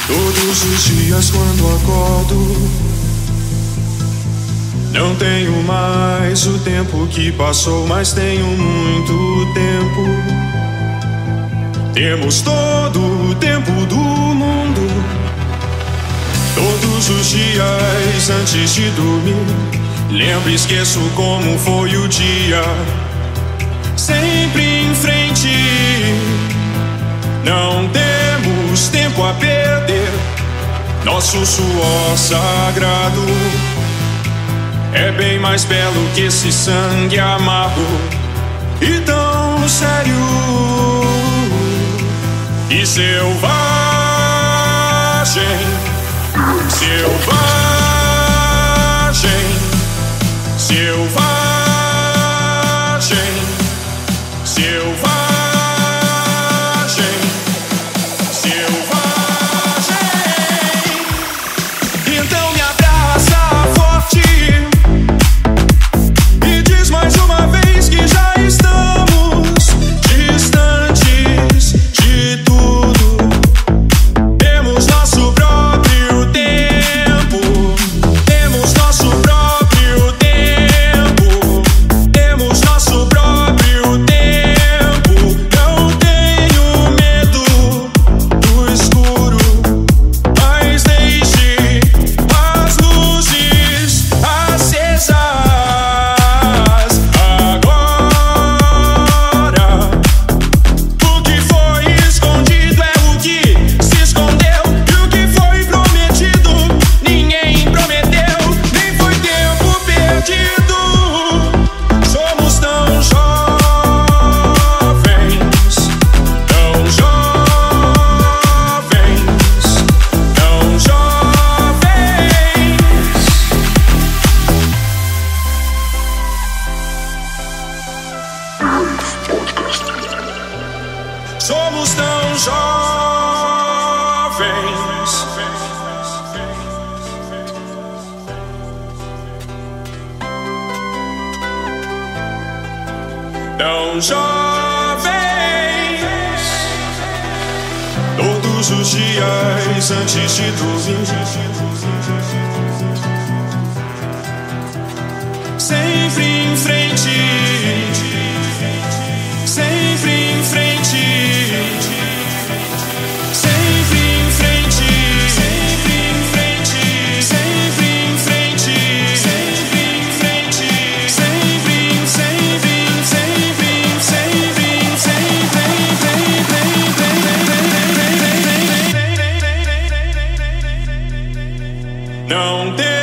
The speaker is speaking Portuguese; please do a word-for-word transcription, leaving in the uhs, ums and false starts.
Todos os dias quando acordo, não tenho mais o tempo que passou, mas tenho muito tempo. Temos todo o tempo do mundo. Todos os dias antes de dormir, lembro e esqueço como foi o dia. Sempre em frente, não temos tempo a perder. Nosso suor sagrado é bem mais belo que esse sangue amargo e tão sério e selvagem, selvagem, selvagem, selvagem. Somos tão jovens, tão jovens. Todos os dias antes de dormir, sempre em frente, sempre em frente, sempre em frente, sempre em frente, sempre em frente, sempre em frente, sempre, sempre, sempre, sempre, sempre, sempre, não tem.